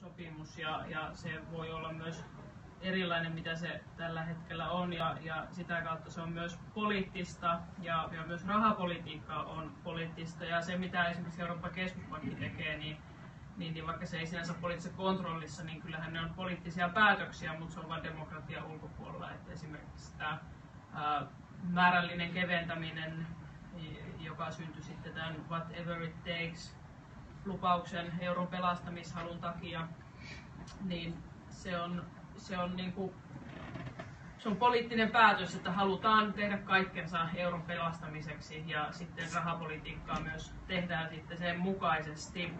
sopimus ja se voi olla myös erilainen, mitä se tällä hetkellä on, ja sitä kautta se on myös poliittista ja myös rahapolitiikka on poliittista, ja se mitä esimerkiksi Euroopan keskuspankki tekee, niin vaikka se ei sinänsä poliittisessa kontrollissa, niin kyllähän ne on poliittisia päätöksiä, mutta se on vain demokratian ulkopuolella. Että esimerkiksi tämä määrällinen keventäminen, joka syntyi sitten tämän whatever it takes lupauksen euron pelastamishalun takia, niin se on poliittinen päätös, että halutaan tehdä kaikkensa euron pelastamiseksi, ja sitten rahapolitiikkaa myös tehdään sitten sen mukaisesti.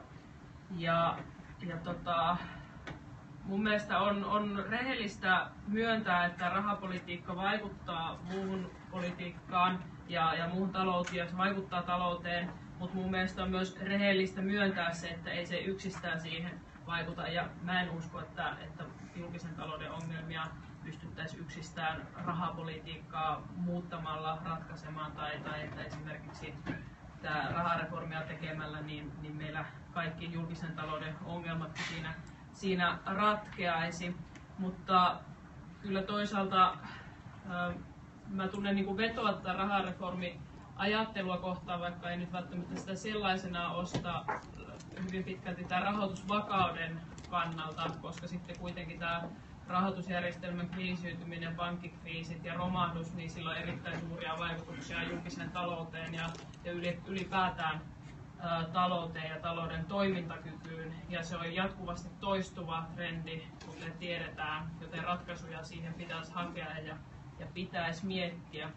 Mun mielestä on rehellistä myöntää, että rahapolitiikka vaikuttaa muuhun politiikkaan ja muuhun talouteen, se vaikuttaa talouteen, mutta mun mielestä on myös rehellistä myöntää se, että ei se yksistään siihen vaikuta, ja mä en usko, että julkisen talouden ongelmia pystyttäisiin yksistään rahapolitiikkaa muuttamalla ratkaisemaan, tai että esimerkiksi tämä rahareformia tekemällä, niin meillä kaikki julkisen talouden ongelmat siinä ratkeaisi. Mutta kyllä toisaalta mä tunnen niin kuin vetoa tätä rahareformi-ajattelua kohtaan, vaikka ei nyt välttämättä sitä sellaisenaan osta hyvin pitkälti tämän rahoitusvakauden kannalta, koska sitten kuitenkin tämä rahoitusjärjestelmän kriisiytyminen, pankkikriisit ja romahdus, niin sillä on erittäin suuria vaikutuksia julkiseen talouteen ja ylipäätään talouteen ja talouden toimintakykyyn. Ja se on jatkuvasti toistuva trendi, kuten tiedetään, joten ratkaisuja siihen pitäisi hakea ja pitäisi miettiä.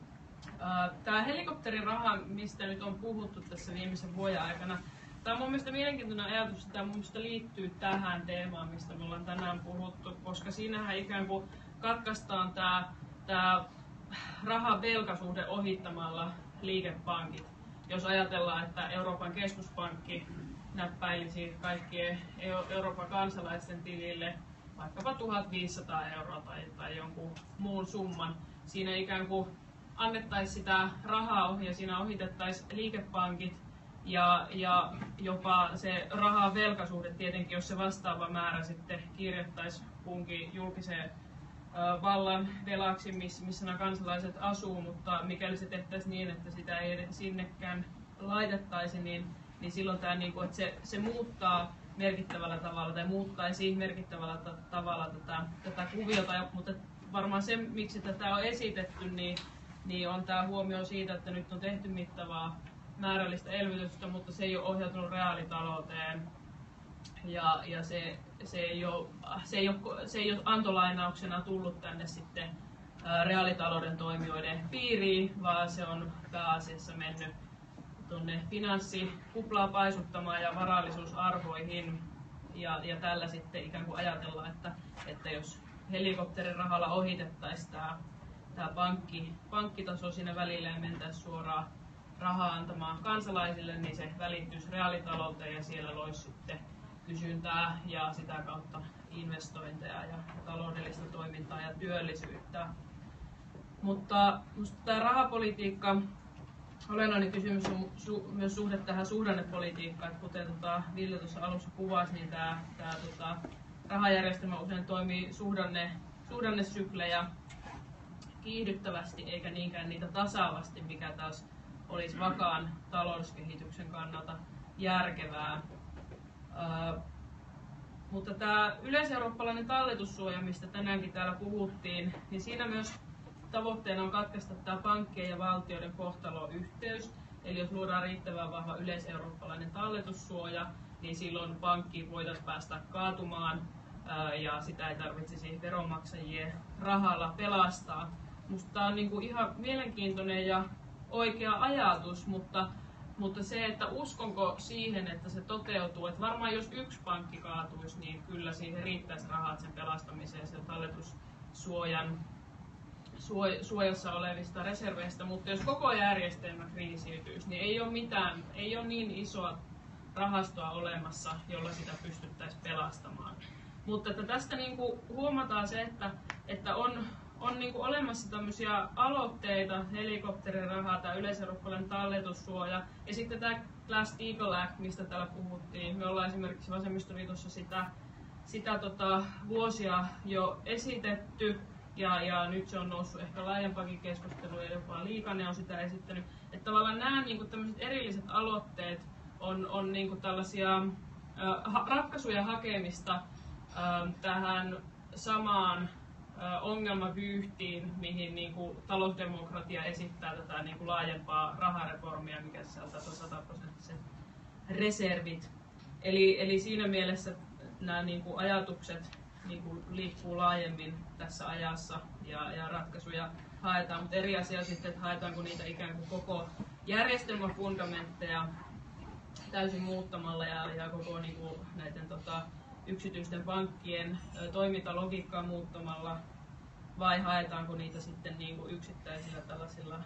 Tämä helikopteriraha, mistä nyt on puhuttu tässä viimeisen vuoden aikana, tämä on mun mielestä mielenkiintoinen ajatus, että tämä mun mielestä liittyy tähän teemaan, mistä me ollaan tänään puhuttu, koska siinähän ikään kuin katkaistaan tämä rahan velkasuhde ohittamalla liikepankit. Jos ajatellaan, että Euroopan keskuspankki näppäilisi kaikkien Euroopan kansalaisten tilille vaikkapa 1 500 € tai jonkun muun summan, siinä ikään kuin annettaisiin sitä rahaa ja siinä ohitettaisiin liikepankit, ja jopa se rahan velkasuhde tietenkin, jos se vastaava määrä sitten kirjattaisiin kunkin julkiseen vallan velaksi, missä nämä kansalaiset asuu, mutta mikäli se tehtäisiin niin, että sitä ei edes sinnekään laitettaisi, niin silloin tämä, että se muuttaa merkittävällä tavalla tai muuttaisi merkittävällä tavalla tätä kuviota, mutta varmaan se, miksi tätä on esitetty, niin on tämä huomio siitä, että nyt on tehty mittavaa määrällistä elvytystä, mutta se ei ole ohjautunut reaalitalouteen, ja se ei ole antolainauksena tullut tänne sitten reaalitalouden toimijoiden piiriin, vaan se on pääasiassa mennyt tuonne finanssikuplaa paisuttamaan ja varallisuusarvoihin, ja tällä sitten ikään kuin ajatellaan, että jos helikopterirahalla ohitettaisiin tämä pankkitaso siinä välillä ja mentäisiin suoraan rahaa antamaan kansalaisille, niin se välittyisi reaalitalouteen ja siellä loisi sitten kysyntää ja sitä kautta investointeja ja taloudellista toimintaa ja työllisyyttä. Mutta tämä rahapolitiikka, olennainen kysymys on myös suhde tähän suhdannepolitiikkaan. Kuten Ville tuossa alussa kuvasi, niin tämä rahajärjestelmä usein toimii suhdannesyklejä kiihdyttävästi eikä niinkään niitä tasaavasti, mikä taas olisi vakaan talouskehityksen kannalta järkevää. Mutta tämä yleiseurooppalainen talletussuoja, mistä tänäänkin täällä puhuttiin, niin siinä myös tavoitteena on katkaista tämä pankkien ja valtioiden kohtaloyhteys. Eli jos luodaan riittävän vahva yleiseurooppalainen talletussuoja, niin silloin pankki voitaisiin päästä kaatumaan ja sitä ei tarvitsisi veronmaksajien rahalla pelastaa. Minusta tämä on ihan mielenkiintoinen ja oikea ajatus, mutta se, että uskonko siihen, että se toteutuu, että varmaan jos yksi pankki kaatuisi, niin kyllä siihen riittäisi rahat sen pelastamiseen, sen talletussuojassa olevista reserveistä, mutta jos koko järjestelmä kriisiytyisi, niin ei ole niin isoa rahastoa olemassa, jolla sitä pystyttäisiin pelastamaan. Mutta että tästä huomataan se, että on olemassa tämmöisiä aloitteita, helikopterirahaa, tämä yleiseurooppalainen talletussuoja ja sitten tämä Glass-Steagall Act, mistä täällä puhuttiin. Me ollaan esimerkiksi Vasemmistoliitossa sitä sitä vuosia jo esitetty ja nyt se on noussut ehkä laajempakin keskusteluun ja jopa Liikanen on sitä esittänyt. Että tavallaan nämä niin kuin tämmöiset erilliset aloitteet on niin kuin tällaisia ratkaisuja hakemista tähän samaan ongelmavyyhtiin, mihin niin kuin talousdemokratia esittää tätä niin kuin laajempaa rahareformia, mikä sisältää 100% reservit. Eli siinä mielessä nämä niin kuin ajatukset niin kuin liikkuu laajemmin tässä ajassa ja ratkaisuja haetaan, mutta eri asia sitten, että haetaanko niitä ikään kuin koko järjestelmän fundamentteja täysin muuttamalla ja koko niin kuin näiden yksityisten pankkien toimintalogiikkaa muuttamalla, vai haetaanko niitä sitten niin kuin yksittäisillä tällaisilla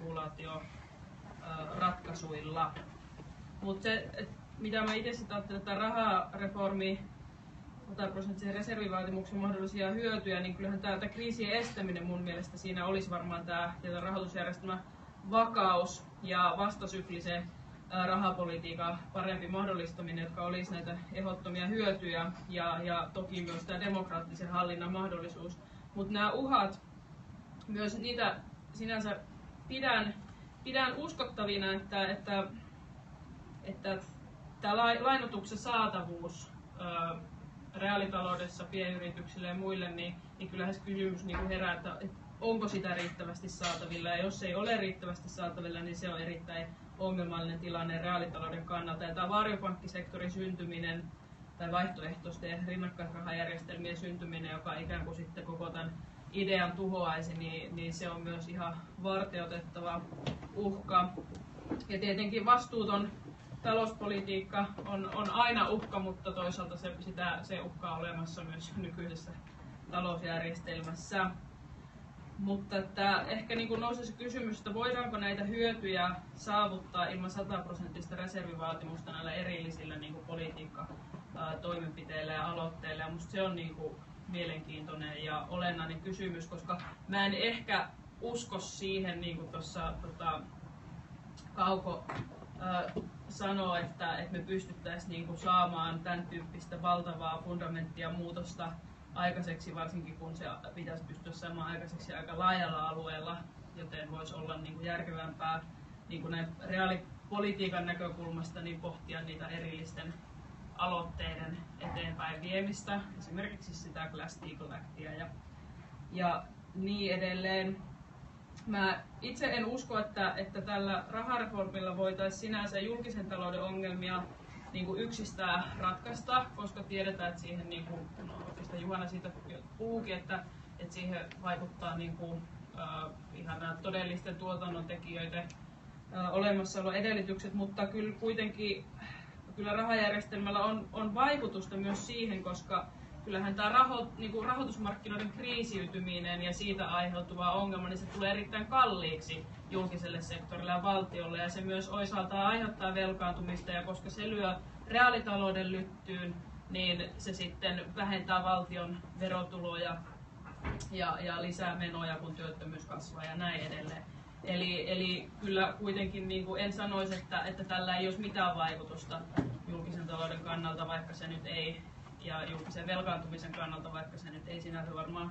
regulaatioratkaisuilla. Mutta se, mitä mä itse sitten ajattelen, että rahareformi 100% reservivaatimuksen mahdollisia hyötyjä, niin kyllähän tämä kriisien estäminen mun mielestä siinä olisi varmaan tämä rahoitusjärjestelmän vakaus ja vastasyklisen rahapolitiikan parempi mahdollistaminen, jotka olisi näitä ehdottomia hyötyjä ja toki myös tämä demokraattisen hallinnan mahdollisuus. Mutta nämä uhat, myös niitä sinänsä pidän uskottavina, että tämä lainotuksen saatavuus reaalitaloudessa pienyrityksille ja muille, niin kyllähän se kysymys niin herää, että onko sitä riittävästi saatavilla, ja jos ei ole riittävästi saatavilla, niin se on erittäin ongelmallinen tilanne reaalitalouden kannalta. Ja tämä varjopankkisektorin syntyminen tai vaihtoehtoisten rinnakkaisrahajärjestelmien syntyminen, joka ikään kuin sitten koko tämän idean tuhoaisi, niin se on myös ihan varteotettava uhka. Ja tietenkin vastuuton talouspolitiikka on aina uhka, mutta toisaalta se uhka on olemassa myös nykyisessä talousjärjestelmässä. Mutta että ehkä niin nousee se kysymys, että voidaanko näitä hyötyjä saavuttaa ilman 100% reservivaatimusta näillä erillisillä niin politiikkatoimenpiteillä ja aloitteilla. Ja musta se on niin mielenkiintoinen ja olennainen kysymys, koska mä en ehkä usko siihen, niin kuin tuossa Kauko sanoi, että me pystyttäisiin niin kuin saamaan tämän tyyppistä valtavaa fundamenttia muutosta aikaiseksi, varsinkin kun se pitäisi pystyä saamaan aikaiseksi aika laajalla alueella, joten voisi olla niin kuin järkevämpää niin kuin näin reaalipolitiikan näkökulmasta niin pohtia niitä erillisten aloitteiden eteenpäin viemistä, esimerkiksi sitä Glass-Steagall Actia ja niin edelleen. Mä itse en usko, että tällä rahareformilla voitaisiin sinänsä julkisen talouden ongelmia niin kuin yksistään ratkaista, koska tiedetään, että siihen, niin kuin, oikeastaan Juhana siitä puhukin, että siihen vaikuttaa niin kuin, ihan nämä todellisten tuotannontekijöiden olemassaolon edellytykset, mutta kyllä rahajärjestelmällä on vaikutusta myös siihen, koska kyllähän tämä rahoitusmarkkinoiden kriisiytyminen ja siitä aiheutuva ongelma, niin se tulee erittäin kalliiksi julkiselle sektorille ja valtiolle, ja se myös osaltaan aiheuttaa velkaantumista, ja koska se lyö reaalitalouden lyttyyn, niin se sitten vähentää valtion verotuloja ja lisää menoja, kun työttömyys kasvaa ja näin edelleen. Eli kyllä kuitenkin niin kuin en sanoisi, että tällä ei olisi mitään vaikutusta julkisen talouden kannalta, vaikka se nyt ei, ja julkisen velkaantumisen kannalta, vaikka se nyt ei sinänsä varmaan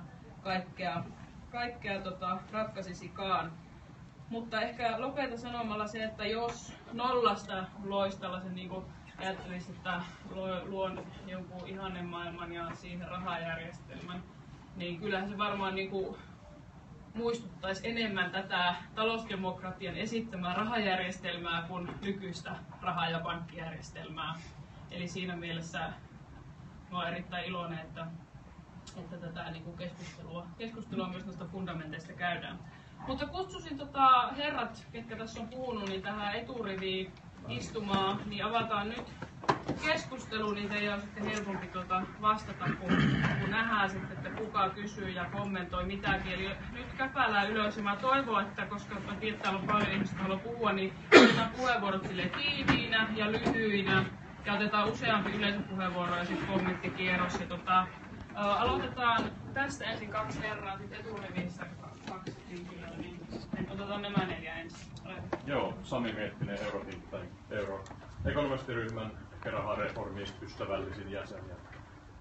kaikkea ratkaisisikaan. Mutta ehkä lopeta sanomalla se, että jos nollasta loisi tällaisen, niin kuin ajattelisi, että luon jonkun ihannemaailman ja siihen rahajärjestelmän, niin kyllähän se varmaan niin kuin muistuttaisi enemmän tätä talousdemokratian esittämää rahajärjestelmää kuin nykyistä raha- ja pankkijärjestelmää. Eli siinä mielessä olen erittäin iloinen, että tätä niin kuin keskustelua myös näistä fundamenteista käydään. Mutta kutsusin herrat, ketkä tässä on puhunut, niin tähän eturiviin istumaan, niin avataan nyt keskustelu, niin teidän on sitten helpompi vastata, kun nähdään sitten, että kuka kysyy ja kommentoi mitäkin. Eli nyt käpälää ylös, ja mä toivon, että koska mä tiedän, että täällä on paljon ihmisiä, jotka haluaa puhua, niin otetaan puheenvuorot tiiviinä ja lyhyinä, ja otetaan useampi yleisöpuheenvuoro ja sitten kommenttikierros. Ja aloitetaan tästä ensin 2 herraa, sitten eturivissä 2 henkilöä, niin otetaan nämä 4 ensin. Joo, Sami Miettinen, Euroekonomistiryhmän rahareformin ystävällisin jäsen.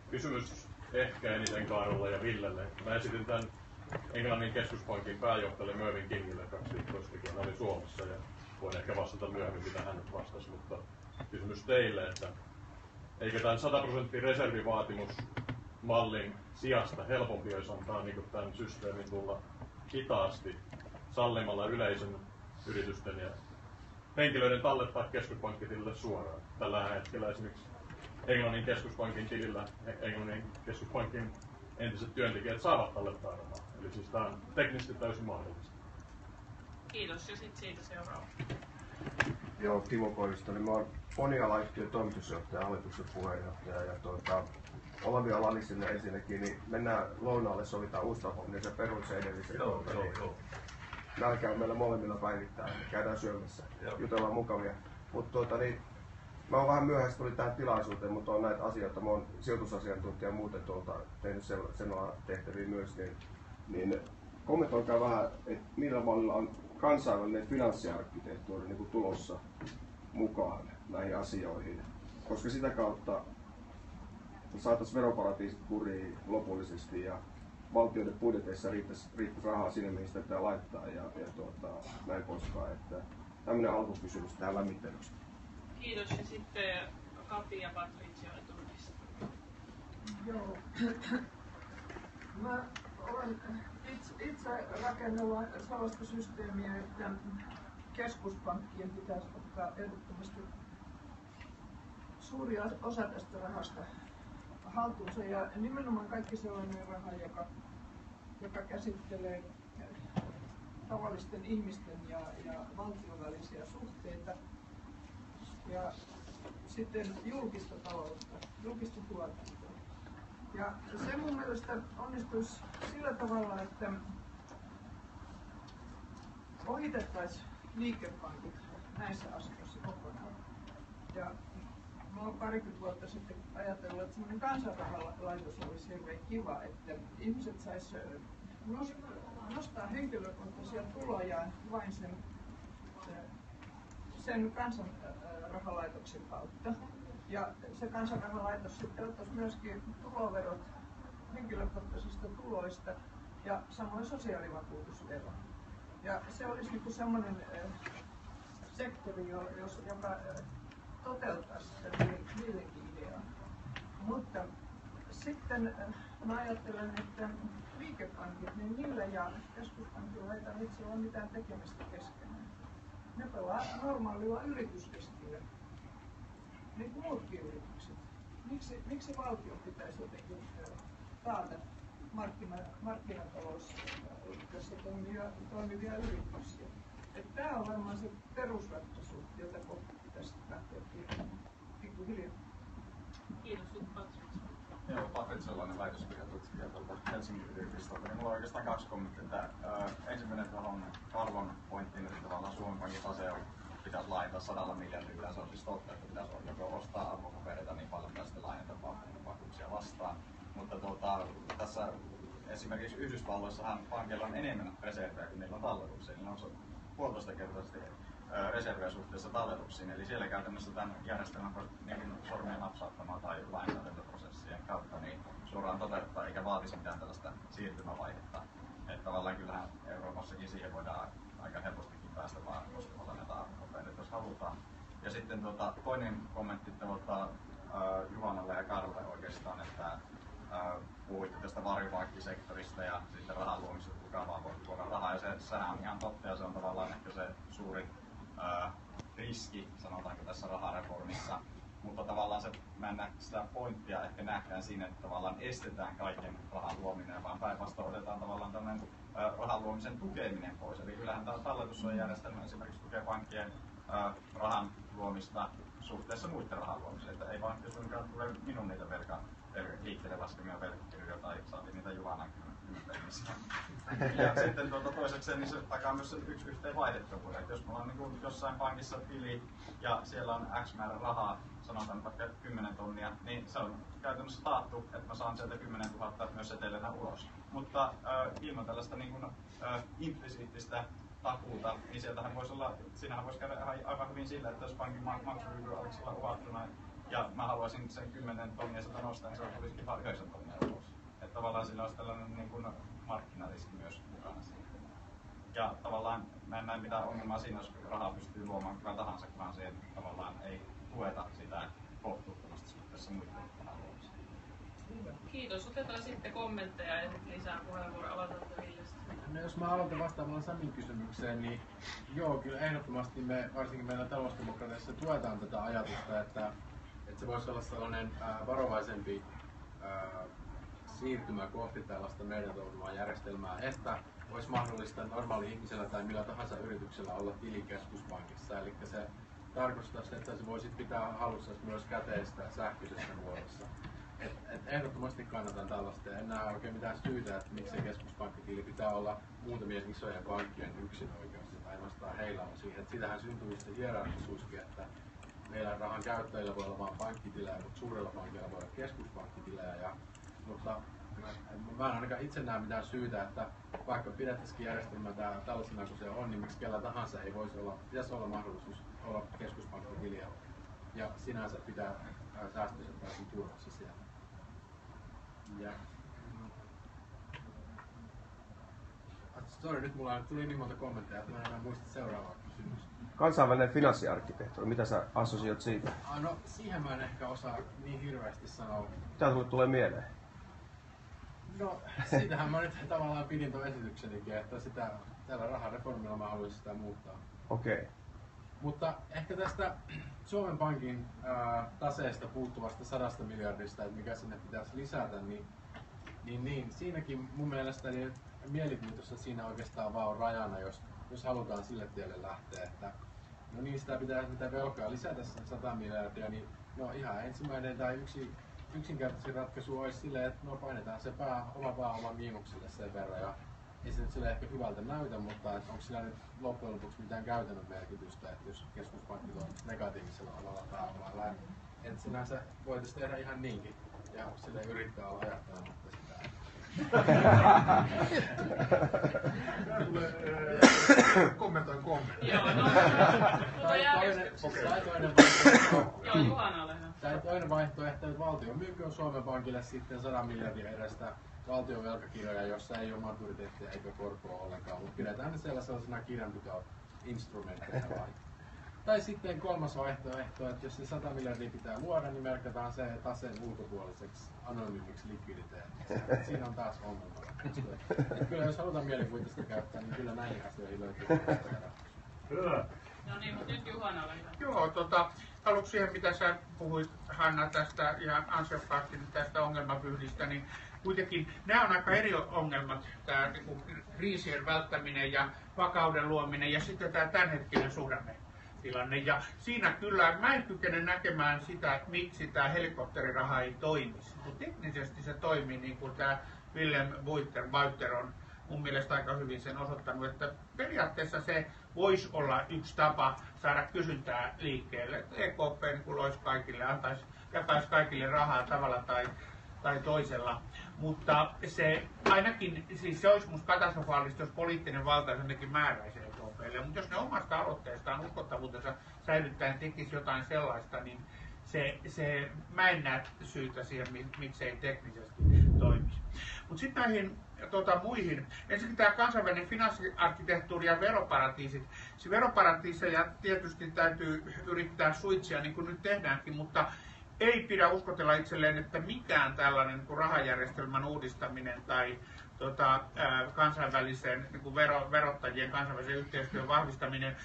Kysymys ehkä eniten Kaarolle ja Villelle. Mä esitin tämän Englannin keskuspankin pääjohtajalle Mervyn Kingille 2 viikkoa sitten, hän oli Suomessa, ja voin ehkä vastata myöhemmin, mitä hän nyt vastasi, mutta kysymys teille, että eikö tämän 100% reservivaatimusmallin sijasta helpompi olisi antaa niin tämän systeemin tulla hitaasti sallimalla yleisön yritysten ja henkilöiden tallettaa keskuspankkitilille suoraan. Tällä hetkellä esimerkiksi Englannin keskuspankin tilillä Englannin keskuspankin entiset työntekijät saavat tallettaa rahaa. Eli siis tämä on teknisesti täysin mahdollista. Kiitos, ja sitten siitä seuraava. Joo, Timo Koivisto. Mä oon Moniala-yhtiön toimitusjohtaja, hallituksen puheenjohtaja. Ja Olavio Lalisille ensinnäkin, niin mennään lounaalle, sovitaan uusi tapa, niin se perusee edellisen. Joo. Nämä käy meillä molemmilla päivittäin, käydään syömässä, jutellaan mukavia. Mutta mä oon vähän myöhäistä tuli tähän tilaisuuteen, mutta on näitä asioita, mä oon sijoitusasiantuntija muuten tehnyt sen tehtäviä myös, niin kommentoikaa vähän, että millä mallilla on kansainvälinen finanssiarkkitehtuuri niin kuin tulossa mukaan näihin asioihin, koska sitä kautta saataisiin veroparatiisit kuriin lopullisesti ja valtioiden budjeteissa riittäisi rahaa sinne, mihin sitä pitää laittaa ja näin poispäin. Että tämmöinen alkukysymys tähän lämmittelyksi. Kiitos, ja sitten Kati ja Patricia Turkista. Joo. Mä olen itse rakennella sellaista systeemiä, että keskuspankkien pitäisi ottaa ehdottomasti suuri osa tästä rahasta haltuunsa ja nimenomaan kaikki sellainen raha, joka käsittelee tavallisten ihmisten ja valtion välisiä suhteita ja sitten julkista taloutta, julkista tuotantoa. Ja se mun mielestä onnistuisi sillä tavalla, että ohitettaisiin liikepankit näissä asioissa kokonaan. Ja mä oon parikymmentä vuotta sitten ajatellut, että semmoinen kansanrahalaitos olisi hirveän kiva, että ihmiset sais nostaa henkilökohtaisia tulojaan vain sen kansanrahalaitoksen kautta. Ja se kansanrahalaitos sitten ottaisi myöskin tuloverot henkilökohtaisista tuloista ja samoin sosiaalivakuutusvero. Ja se olisi niin kuin semmoinen sektori, joka toteuttaisi sitä niillekin ideaa. Mutta sitten mä ajattelen, että liikepankit, niin niillä ja keskuspankilla ei tarvitse olla mitään tekemistä keskenään. Ne pelaa normaalilla yritysriskillä, niin kuin muutkin yritykset. Miksi valtio pitäisi jotenkin taata markkinatalous, jossa toimivia yrityksiä? Tämä on varmaan se perusratkaisu, jota kohti pitäisi lähteä pikkuhiljaa. Kiitos, Patricia. Joo, Patricia Sellainen väitöskirjatutkija Helsingin yliopistolta. Minulla on oikeastaan 2 kommenttia. Ensimmäinen tuohon Karlon pointtiin, että tavallaan Suomen Pankin tase pitäisi laajentaa 100 miljardilla. Se on siis totta, että pitäisi joko ostaa arvopapereita niin paljon tai sitten laajentaa vakuuksia vastaan. Mutta tässä esimerkiksi Yhdysvalloissahan pankilla on enemmän reservejä kuin niillä on talletuksia. Niillä on 1,5-kertaisesti reservejä suhteessa talletuksiin. Eli siellä käytännössä tämän järjestelmän niin sormien napsauttamaan tai lainsäädäntöprosessien kautta niin suoraan toteuttaa eikä vaatisi mitään tällaista siirtymävaihetta. Että tavallaan kyllähän Euroopassakin siihen voidaan aika helpostikin päästä vaan koskemalla näitä arvopapereita, jos halutaan. Ja sitten toinen kommentti Juhanalle ja Karle oikeastaan, että puhuitte tästä varjopankkisektorista ja sitten rahan luomisesta, kuka vaan voi tuoda rahaa. Ja sehän on ihan totta ja se on tavallaan ehkä se suuri riski, sanotaanko tässä rahareformissa. Mutta tavallaan mä en näe sitä pointtia ehkä nähdään siinä, että tavallaan estetään kaiken rahan luominen, vaan päinvastoin otetaan tavallaan tämmöinen rahan luomisen tukeminen pois. Eli kyllähän tämä talletussuojajärjestelmä esimerkiksi tukee pankkien rahan luomista suhteessa muiden rahan luomiseen. Että ei vaan suinkaan tule minun niitä liikkeelle laskemia velkakirjoja tai saatiin niitä Juhanan yhteisiä. Ja sitten toisekseen niin se takaa myös sen yksi yhteen vaihdettavuuden. Että jos mulla on niin jossain pankissa tili ja siellä on X määrä rahaa, sanotaan vaikka 10 tonnia, niin se on käytännössä taattu, että mä saan sieltä 10 000 myös setelenä ulos. Mutta ilman tällaista niin kuin, implisiittistä takuuta, niin sieltähän voisi olla, siinähän voisi käydä aivan hyvin sillä, että jos pankin maksukyky olisi uhattuna ja mä haluaisin sen 10 tonnia sitä nostaa, niin se tulisikin vain 9 tonnia ulos. Että tavallaan sillä olisi tällainen niin kuin markkinariski myös mukana siinä. Ja tavallaan mä en näe mitään ongelmaa siinä, jos rahaa pystyy luomaan kuka tahansa, vaan se, että tavallaan ei tueta sitä kohtuuttomasti suhteessa muiden rahaa luomiseen. Kiitos. Otetaan sitten kommentteja ja sitten lisää puheenvuoroja. Aloitatte Villestä. No jos mä aloitan vastaamaan Samin kysymykseen, niin joo, kyllä ehdottomasti me, varsinkin meillä talousdemokratiassa tuetaan tätä ajatusta, että se voisi olla sellainen varovaisempi siirtymä kohti tällaista meidän toivomaa järjestelmää, että olisi mahdollista normaali ihmisellä tai millä tahansa yrityksellä olla tili keskuspankissa. Eli se tarkoittaa sitä, että se voisi pitää halussa myös käteistä sähköisessä muodossa. Ehdottomasti kannatan tällaista ja en näe oikein mitään syytä, että miksi keskuspankkitili pitää olla muutamien isojen pankkien yksinoikeus, että ainoastaan heillä on siihen. Että siitähän syntyy sitten hierarkisuuskin, että meillä rahan käyttäjillä voi olla vain pankkitilejä, mutta suurilla pankilla voi olla keskuspankkitilejä. Mutta mä en ainakaan itse näe mitään syytä, että vaikka pidettäisikin järjestelmä tällaisena kuin se on, niin miksi kellä tahansa ei pitäisi olla mahdollisuus olla keskuspankkitiliä. Ja sinänsä pitää säästöiset täysin turvassa siellä. Ja sorry, nyt mulla tuli niin monta kommentteja, että mä en enää muista seuraavaa kysymystä. Kansainvälinen finanssiarkkitehtuuri, mitä sä assosioit siitä? No siihen mä en ehkä osaa niin hirveästi sanoa. Mitä sulle tulee mieleen? No siitähän mä nyt tavallaan pidin tuon esityksenikin, että sitä tällä rahareformilla mä haluaisin sitä muuttaa. Okei. Okay. Mutta ehkä tästä Suomen Pankin taseesta puuttuvasta 100 miljardista, että mikä sinne pitäisi lisätä, niin siinäkin mun mielestä niin mielikuvitusta siinä oikeastaan vaan on rajana, jos halutaan sille tielle lähteä. Että, no niin, sitä pitää velkaa lisätä sen 100 miljardia, niin no ihan ensimmäinen tai yksinkertaisin ratkaisu olisi silleen, että no painetaan se oma miinukselle sen verran. Ja ei se nyt sille ehkä hyvältä näytä, mutta onko sillä nyt loppujen lopuksi mitään käytännön merkitystä, että jos keskuspankki on negatiivisella omalla pääomalla. Että sinänsä voitaisiin tehdä ihan niinkin ja sille yrittää olla ajattelematta sitä. Kommentoin kommentti. Joo, no. Toinen vaihtoehto, että valtio myykö Suomen Pankille sitten 100 miljardia edestä valtion velkakirjoja, jossa ei ole maturiteettia eikä korkoa ollenkaan, mutta pidetään ne sellaisena kirjanpito-instrumentteina vain. Tai sitten kolmas vaihtoehto, että jos se 100 miljardia pitää luoda, niin merkataan se taseen ulkopuoliseksi anonyymiksi likviditeetiksi. Siinä on taas ongelma. Kyllä jos halutaan mielikuvitusta käyttää, niin kyllä näihin asioihin löytyy ratkaisuja. No niin, mutta nyt Juhana oli hyvä. Joo, aluksi siihen mitä sä puhuit Hanna tästä ja ansiokkaasti tästä ongelmapyhdistä, niin kuitenkin nämä on aika eri ongelmat, tämä niin kriisien välttäminen ja vakauden luominen ja sitten tämä tämänhetkinen suhdannetilanne. Ja siinä kyllä mä en kykene näkemään sitä, että miksi tämä helikopteriraha ei toimisi. Mutta teknisesti se toimii niin kuin tämä Willem Buiter on mun mielestä aika hyvin sen osoittanut, että periaatteessa se voisi olla yksi tapa saada kysyntää liikkeelle. EKP niin loisi kaikille, jakaisi kaikille rahaa tavalla tai toisella. Mutta se ainakin, siis se olisi musta katastrofaalista, jos poliittinen valta jotenkin määräisi EKPlle. Mutta jos ne omasta aloitteestaan uskottavuutensa säilyttäen tekisi jotain sellaista, niin mä en näe syytä siihen, miksei teknisesti toimisi. Mutta sitten näihin muihin. Ensinnäkin tämä kansainvälinen finanssiarkkitehtuuri ja veroparatiisit. Se veroparatiiseja tietysti täytyy yrittää suitsia niin kuin nyt tehdäänkin, mutta ei pidä uskotella itselleen, että mikään tällainen niin kuin rahajärjestelmän uudistaminen tai kansainvälisen niin kuin verottajien kansainvälisen yhteistyön vahvistaminen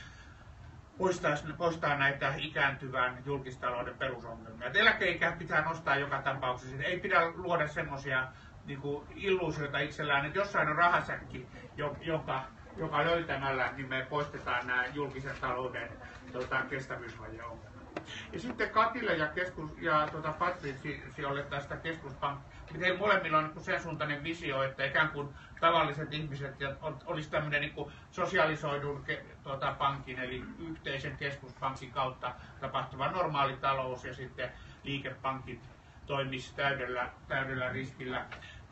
poistaa näitä ikääntyvän julkistalouden perusongelmia. Eläkeikää pitää nostaa joka tapauksessa. Ei pidä luoda semmoisia niin illuusioita itsellään, että jossain on rahasäkki, joka löytämällä niin me poistetaan nämä julkisen talouden kestävyysvajeongelmat. Ja sitten Katille ja Patriciolle tästä keskuspankista. Heillä molemmilla on niin sen suuntainen visio, että ikään kuin tavalliset ihmiset olisi tämmöinen niin sosialisoidun pankin, eli yhteisen keskuspankin kautta tapahtuva normaali talous ja sitten liikepankit toimisi täydellä riskillä,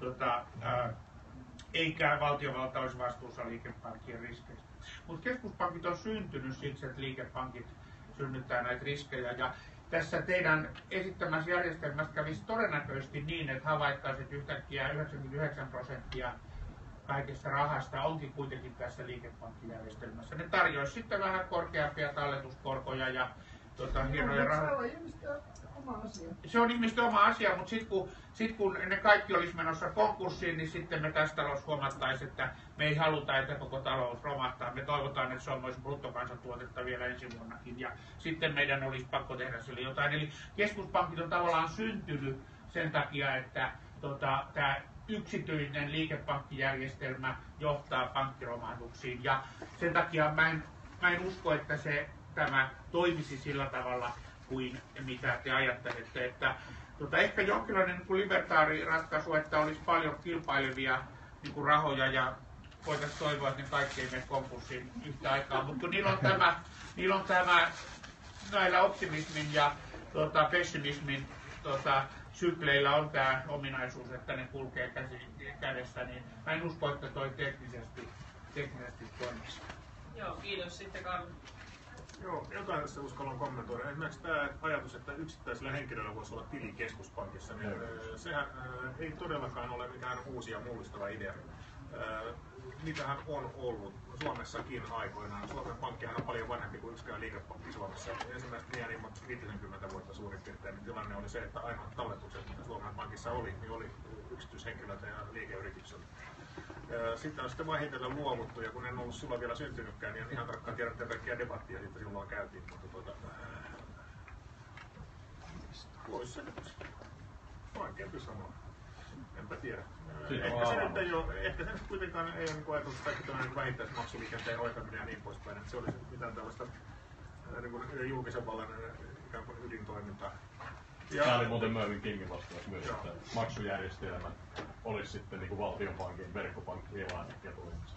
eikä valtiovalta olisi vastuussa liikepankkien riskeistä. Mutta keskuspankit on syntynyt siksi, että liikepankit synnyttää näitä riskejä. Ja tässä teidän esittämässä järjestelmässä kävisi todennäköisesti niin, että havaittaisiin, että yhtäkkiä 99% kaikesta rahasta onkin kuitenkin tässä liikepankkijärjestelmässä. Ne tarjoaisi sitten vähän korkeampia talletuskorkoja ja hienoja rahoja. Se on ihmisten oma asia, mutta sitten kun ne kaikki olisi menossa konkurssiin, niin sitten me tässä talossa huomattaisiin, että me ei haluta, että koko talous romahtaa. Me toivotaan, että se on myös bruttokansantuotetta vielä ensi vuonnakin, ja sitten meidän olisi pakko tehdä sille jotain. Eli keskuspankit on tavallaan syntynyt sen takia, että tämä yksityinen liikepankkijärjestelmä johtaa pankkiromahduksiin, ja sen takia mä en usko, että tämä toimisi sillä tavalla kuin mitä te ajattelette, että ehkä jonkinlainen niin libertaariratkaisu, että olisi paljon kilpailevia niin rahoja ja voitaisiin toivoa, että ne kaikki ei mene konkurssiin yhtä aikaa, mutta kun niillä on tämä näillä optimismin ja pessimismin sykleillä on tämä ominaisuus, että ne kulkee kädessä, niin mä en usko, että toi teknisesti toimisi. Joo, kiitos. Sitten Karl. Joo, jotain tässä uskallan kommentoida. Esimerkiksi tämä ajatus, että yksittäisellä henkilöllä voisi olla tili keskuspankissa, niin sehän ei todellakaan ole mikään uusi ja mullistava idea. Niitähän on ollut Suomessakin aikoinaan. Suomen pankkihan on paljon vanhempi kuin yksikään liikepankki Suomessa. Ensimmäistä niin 50 vuotta suurin piirtein. Niin tilanne oli se, että ainoat talletukset, mitä Suomen pankissa oli, niin oli yksityishenkilöitä ja liikeyrityksiltä. Sitten on sitten vaiheitellen luovuttu, ja kun en ollut silloin vielä syntynytkään, niin en ihan tarkkaan tiedä, että kaikkia debattia siitä silloin käytiin. Mutta voisi se nyt vaikeampi sanoa. Enpä tiedä. Ehkä se nyt kuitenkaan ei ole niin ajatus kaikki tämmöinen vähittäismaksuliikenteen hoitaminen ja niin poispäin. Että se olisi mitään tällaista niin julkisen vallan ikään kuin ydintoimintaa. Tämä oli muuten Mervyn Kingin vastaus myös, että maksujärjestelmä olisi sitten niin kuin valtionpankin verkkopankkien ja toimissa.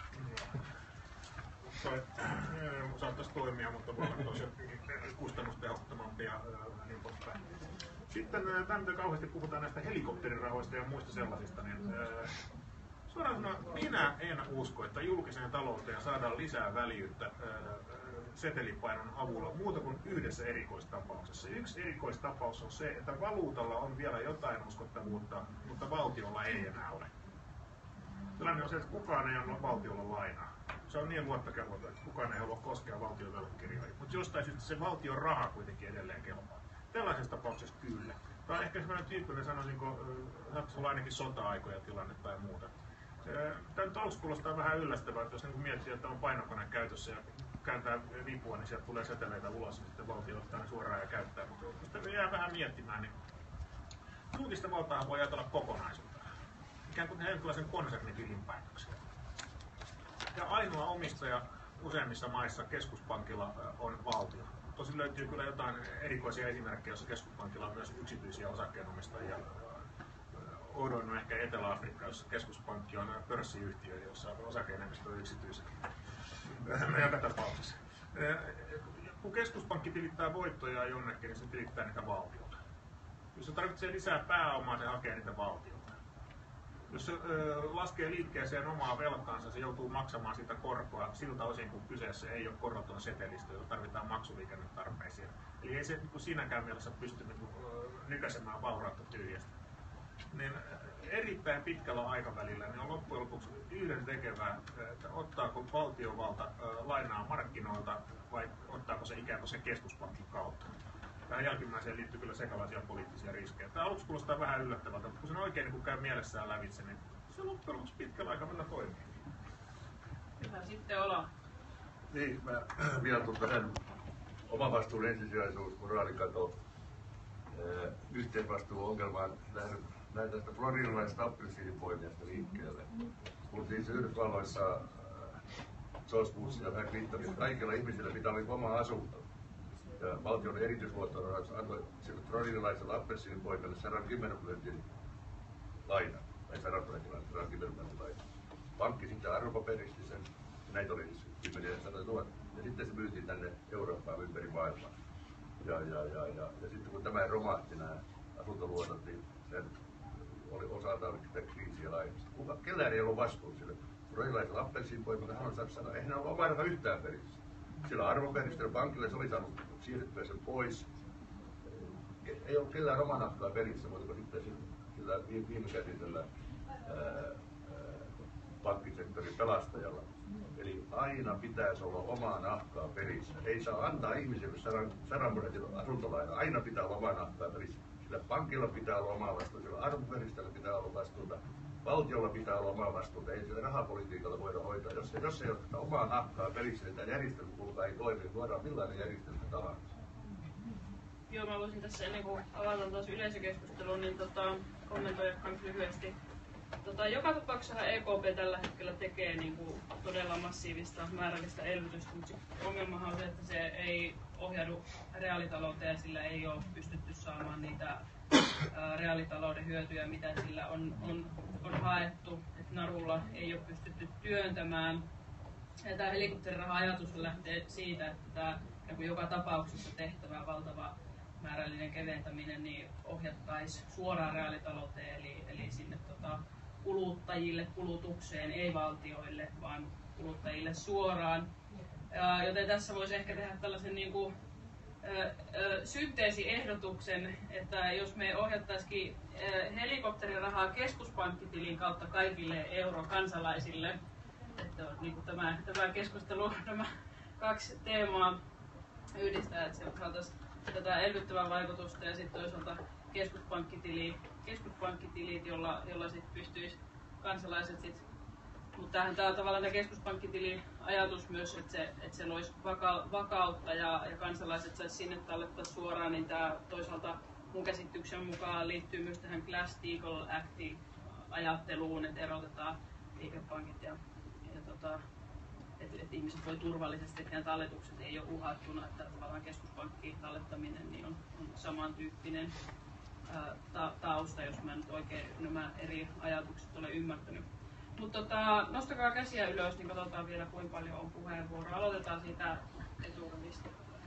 Saattaisi toimia, mutta voi olla tosiaan kustannustehottomampi ja niin poispäin. Sitten tämän kauheasti puhutaan näistä helikopterirahoista ja muista sellaisista, niin suoraan sanoen, minä en usko, että julkiseen talouteen saadaan lisää väljyyttä setelipainon avulla muuta kuin yhdessä erikoistapauksessa. Yksi erikoistapaus on se, että valuutalla on vielä jotain uskottavuutta, mutta valtiolla ei enää ole. Tilanne on se, että kukaan ei anna valtiolla lainaa. Se on niin luottakelvotonta, että kukaan ei halua koskea valtion velkakirjoihin. Mutta jostain syystä se valtion raha kuitenkin edelleen kelpaa. Tällaisessa tapauksessa kyllä. Tämä on ehkä sellainen tyyppinen, sanoisinko, saattaisi olla ainakin sota-aikoja tilanne tai muuta. Tämä nyt aluksi kuulostaa vähän yllättävää, että jos niin miettii, että on painokone käytössä ja kääntää vipua, niin sieltä tulee seteleitä ulos ja sitten valtio ottaa ne suoraan ja käyttää. Mutta jos tätä jää vähän miettimään, niin julkista valtaa voi ajatella kokonaisuutta. Ikään kuin jonkinlaisen konsernin tilinpäätöksiä. Ja ainoa omistaja useimmissa maissa keskuspankilla on valtio. Tosin löytyy kyllä jotain erikoisia esimerkkejä, joissa keskuspankilla on myös yksityisiä osakkeenomistajia. Oudoin on ehkä Etelä-Afrikka, jossa keskuspankki on pörssiyhtiö, jossa osakkeenomistajat on yksityisiä. Joka tapauksessa. Kun keskuspankki tilittää voittoja jonnekin, niin se tilittää niitä valtiolta. Jos se tarvitsee lisää pääomaa, se hakee niitä valtiolta. Jos se laskee liikkeeseen omaa velkaansa, se joutuu maksamaan sitä korkoa siltä osin, kun kyseessä ei ole koroton setelistä, jota tarvitaan maksuliikennetarpeisiin. Eli ei se siinäkään mielessä pysty nykäisemään vaurautta tyhjästä. Niin erittäin pitkällä aikavälillä niin on loppujen lopuksi yhden tekevää, että ottaako valtiovalta lainaa markkinoilta vai ottaako se ikään kuin sen keskuspankin kautta. Tähän jälkimmäiseen liittyy kyllä sekalaisia poliittisia riskejä. Tämä aluksi kuulostaa vähän yllättävältä, mutta kun se oikein niin käy mielessään lävitse, niin se loppujen lopuksi pitkällä aikavälillä toimii. Hyvä, sitten Ola. Niin, mä vielä tähän oman vastuun ensisijaisuus, moraalikato, yhteenvastuuongelmaan näin tästä floridilaisesta appelsiinipoimijasta liikkeelle. Puhuttiin se Yhdysvalloissa George Bush ja vähän Clinton, että kaikilla ihmisillä pitää olla oma asunto. Ja valtion erityisluottorahoitus antoi sille floridilaiselle appelsiinipoimijalle 110% laina, tai 110% laina. Pankki sitten arvopaperisti sen, näitä oli siis 10 000, ja sitten se myytiin tänne Eurooppaan ympäri maailmaa. Ja sitten kun tämä romahti, nämä asuntoluotot, niin sen oli osaltaan sitä kriisiä lainasta. Kellään ei ollut vastuu sille. Floridilaisella appelsiinipoimilla hän on saanut sanoa, eihän ne ole omaa rahaa yhtään perissä. Sillä arvoperistellä pankille se oli saanut siirrettyä sen pois. ei ole kellään oma nahkaa pelissä, mutta sitten sillä viimekätisellä pankkisektorin pelastajalla. Eli aina pitäisi olla omaa nahkaa pelissä. Ei saa antaa ihmisille 100 prosentin asuntolainaa. Aina pitää olla omaa nahkaa pelissä. Sillä pankilla pitää olla omaa vastuuta, sillä arvoperiställä pitää olla vastuuta, valtiolla pitää olla omaa vastuuta. Ei sillä rahapolitiikalla voida hoitaa. Jos ei ole omaa nahkaa pelissä, niin tämä järjestelmä kulkaa ei toimi. Luodaan millainen järjestelmä tahansa. Joo, mä voisin tässä ennen kuin avataan taas yleisökeskustelun, niin kommentoida myös lyhyesti. Joka tapauksessa EKP tällä hetkellä tekee niin kuin todella massiivista määrällistä elvytystä, mutta ongelmahan on se, että se ei ohjaudu reaalitalouteen, sillä ei ole pystytty saamaan niitä reaalitalouden hyötyjä, mitä sillä on haettu. Että narulla ei ole pystytty työntämään. Ja tämä helikopteriraha-ajatus lähtee siitä, että tämä joka tapauksessa tehtävä valtava määrällinen keventäminen niin ohjattaisiin suoraan reaalitalouteen, eli sinne kuluttajille, kulutukseen, ei valtioille, vaan kuluttajille suoraan. Joten tässä voisi ehkä tehdä tällaisen niin kuin, synteesiehdotuksen, että jos me ohjattaisikin helikopterirahaa keskuspankkitilin kautta kaikille eurokansalaisille, että niin kuin tämä keskustelu, nämä kaksi teemaa yhdistää, että sieltä saataisiin tätä elvyttävää vaikutusta ja sitten toisaalta keskuspankkitilit, jolla sitten pystyisi kansalaiset sitten. Mutta tämähän tämä on tavallaan tämä keskuspankkitilin ajatus myös, että se loisi vakautta ja kansalaiset saisi sinne tallettaa suoraan, niin tämä toisaalta mun käsityksen mukaan liittyy myös tähän Glass-Steagall Act-ajatteluun, että erotetaan liikepankit ja että ihmiset voi turvallisesti, että nämä talletukset ei ole uhattuna, että tavallaan keskuspankkiin tallettaminen niin on samantyyppinen tausta, jos mä nyt oikein nämä eri ajatukset olen ymmärtänyt. Mutta nostakaa käsiä ylös, niin katsotaan vielä kuinka paljon on puheenvuoroa. Aloitetaan siitä eturivistä.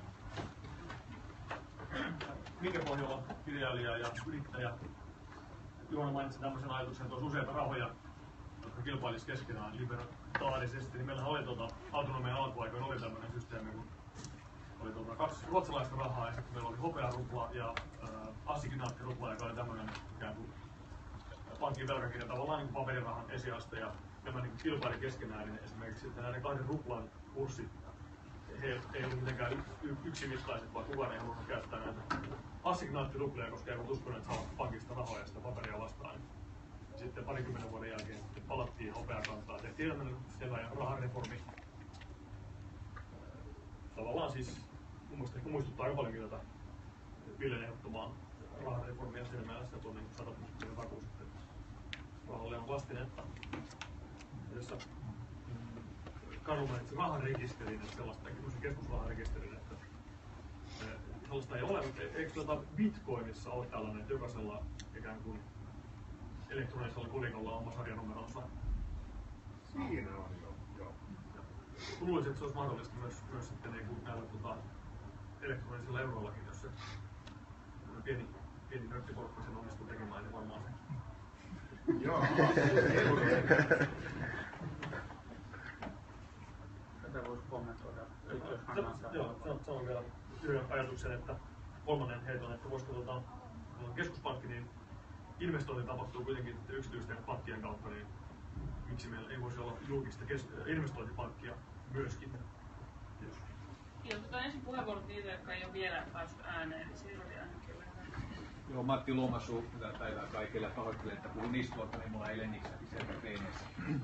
Minkä pohjalla kirjailija ja yrittäjä Juhana mainitsi tämmöisen ajatuksen, että olisi useita rahoja, jotka kilpailisi keskenään libertaarisesti, niin meillähän oli autonomian alkuaikoina oli tämmöinen systeemi, kun oli 2 ruotsalaista rahaa ja sitten meillä oli hopearupla ja assignaattirupla, joka oli tämmöinen ikään kuin pankin velkakirja, tavallaan niin paperirahan esiaste ja nämä niin kilpaili keskenään, niin esimerkiksi että näiden 2 ruplan kurssit ei ollut mitenkään yksimittaiset, vaan kukaan ei halunnut käyttää näitä assignaattiruplia, koska ei ollut uskonut, että saavat pankista rahoja ja sitä paperia vastaan. Sitten 20 vuoden jälkeen palattiin hopeakantaa, tehtiin tämmöinen selvä rahareformi. Tavallaan siis muistuttaa aika paljonkin tätä Villen ehdottomaan rahareformia siinä mielessä, että on niin 100% vakuus, että rahalle on vastinetta. Jossa Karu mainitsi raharekisterin, että sellaistakin keskusraharekisterin, että sellaista ei ole, mutta eikö Bitcoinissa ole tällainen, että jokaisella ikään kuin elektronisella kolikolla on oma sarjanumeronsa? Siinä on joo. Luulisin, että se olisi mahdollista myös sitten niin näillä elektronisilla euroillakin, jos se pieni nörttiporkka sen onnistuu tekemään, niin varmaan se. Joo. Tätä voisi kommentoida. Sanon vielä yhden ajatuksen, että kolmannen heiton, että voisiko keskuspankki, niin investointi tapahtuu kuitenkin yksityisten pankkien kautta, niin miksi meillä ei voisi olla julkista investointipankkia myöskin? Kiitos. Kiitos. Otetaan ensin puheenvuorot niille, jotka ei ole vielä päässyt ääneen, eli Silvia ainakin. Joo, Matti Luomasu, hyvää päivää kaikille. Pahoittelen, että puhun istuolta, niin mulla ei lenniksäkin siellä treeneissä.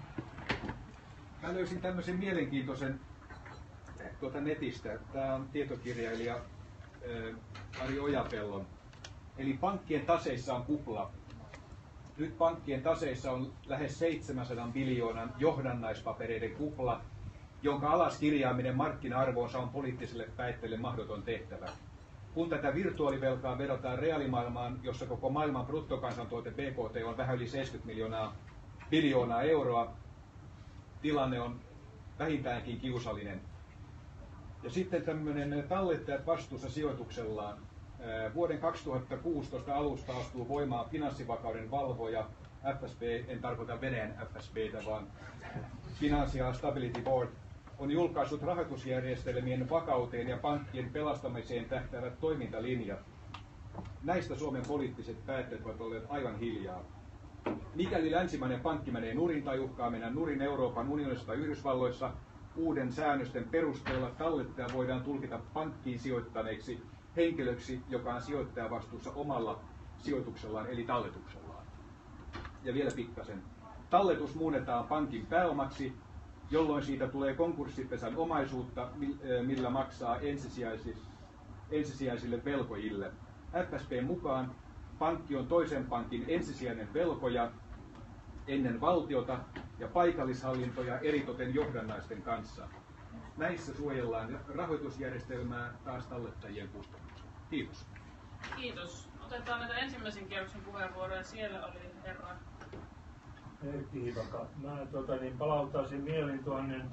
Mä löysin tämmöisen mielenkiintoisen netistä. Tämä on tietokirjailija Ari Ojapellon. Eli pankkien taseissa on kupla. Nyt pankkien taseissa on lähes 700 biljoonan johdannaispapereiden kupla, jonka alaskirjaaminen markkina-arvoonsa on poliittiselle päättäjille mahdoton tehtävä. Kun tätä virtuaalivelkaa vedotaan reaalimaailmaan, jossa koko maailman bruttokansantuote BKT on vähän yli 70 biljoonaa euroa, tilanne on vähintäänkin kiusallinen. Ja sitten tämmöinen tallettajat vastuussa sijoituksellaan. Vuoden 2016 alusta astuu voimaan finanssivakauden valvoja, FSB, en tarkoita Venäjän FSBtä, vaan Financial Stability Board, on julkaissut rahoitusjärjestelmien vakauteen ja pankkien pelastamiseen tähtäävät toimintalinjat. Näistä Suomen poliittiset päättäjät ovat olleet aivan hiljaa. Mikäli länsimainen pankki menee nurin tai uhkaa mennä nurin Euroopan unionissa tai Yhdysvalloissa, uuden säännösten perusteella tallettaja voidaan tulkita pankkiin sijoittaneeksi henkilöksi, joka on sijoittajavastuussa omalla sijoituksellaan eli talletuksellaan. Ja vielä pikkasen. Talletus muunnetaan pankin pääomaksi, jolloin siitä tulee konkurssipesän omaisuutta, millä maksaa ensisijaisille velkojille. FSP:n mukaan pankki on toisen pankin ensisijainen velkoja ennen valtiota ja paikallishallintoja eritoten johdannaisten kanssa. Näissä suojellaan rahoitusjärjestelmää taas tallettajien kustannuksella. Kiitos. Kiitos. Otetaan näitä ensimmäisen kierroksen puheenvuoroja. Siellä oli herra. Kiitokka. Mä palauttaisin mieliin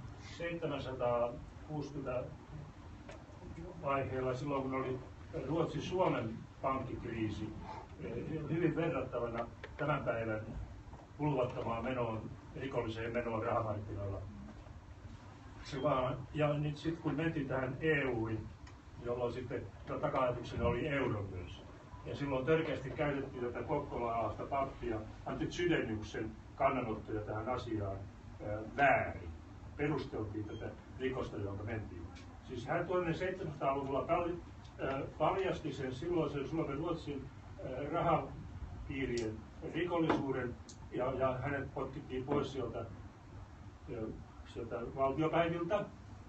1760 vaiheella silloin, kun oli Ruotsi-Suomen pankkikriisi, hyvin verrattavana tämän päivän hulvattomaan menoon, rikolliseen menoon rahamarkkinoilla. Ja nyt sitten kun mentiin tähän EU:in, jolloin sitten taka-ajatuksena oli euro myös. Ja silloin törkeästi käytettiin tätä Kokkola-alasta pappia Antti Zydeniuksen kannanottoja tähän asiaan väärin. Perusteltiin tätä rikosta, jonka mentiin. Siis hän 1700-luvulla paljasti sen silloisen Suomen-Ruotsin rahapiirien rikollisuuden ja hänet potkittiin pois sieltä valtiopäiviltä.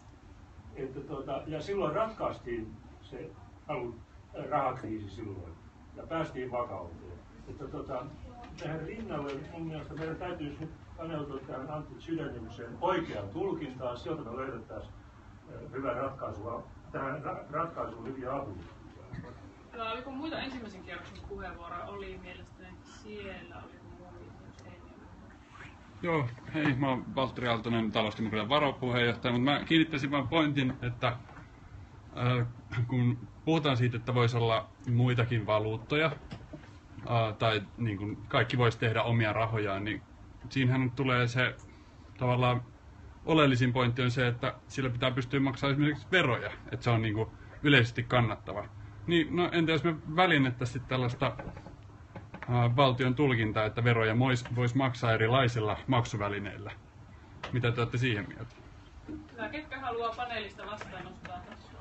Ja silloin ratkaistiin se rahakriisi silloin ja päästiin vakauteen. Tähän rinnalle mun mielestä meidän täytyisi nyt paneutua tähän Antti Zydeniuksen oikeaan tulkintaan, sieltä me löydettäisiin hyvä ratkaisua, tähän ratkaisuun hyviä apuja. Oliko muita ensimmäisen kierroksen puheenvuoroja? Oli mielestäni siellä. Oliko muita? Joo, hei, mä oon Valtteri Aaltonen, talousdemokratian varapuheenjohtaja, mutta mä kiinnittäisin vain pointin, että kun puhutaan siitä, että voisi olla muitakin valuuttoja, tai niin kuin kaikki voisi tehdä omia rahojaan, niin siinähän tulee se tavallaan oleellisin pointti on se, että sillä pitää pystyä maksamaan esimerkiksi veroja, että se on niin kuin yleisesti kannattava. Niin, no entä jos me välinettäisiin tällaista valtion tulkintaa, että veroja voisi maksaa erilaisilla maksuvälineillä? Mitä te olette siihen mieltä? Hyvä. Ketkä haluaa paneelista vastaan nostaa tässä?